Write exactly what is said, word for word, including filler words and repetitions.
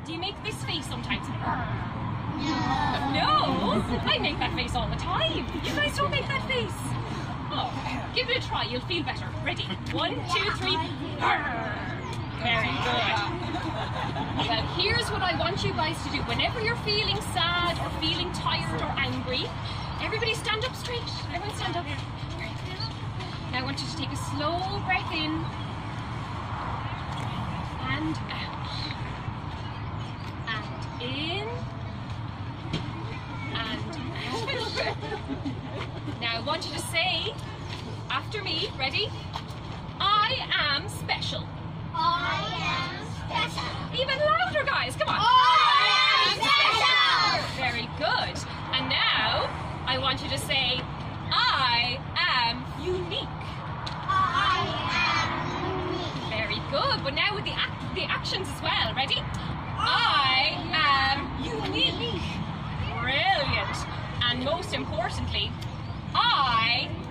Do you make this face sometimes? No. No? I make that face all the time. You guys don't make that face. Oh, give it a try. You'll feel better. Ready? One, two, three. Very good. Well, here's what I want you guys to do. Whenever you're feeling sad or feeling tired or angry, everybody stand up straight. Everyone stand up. Very good. Now I want you to take a slow breath in and out. And in and out. Now I want you to say after me, ready? I am special. I am special. Even louder, guys, come on. I am special. Very good. And now I want you to say I am unique. I am unique. Very good. But now with the act the actions as well. Ready? I am unique. Brilliant. And most importantly, I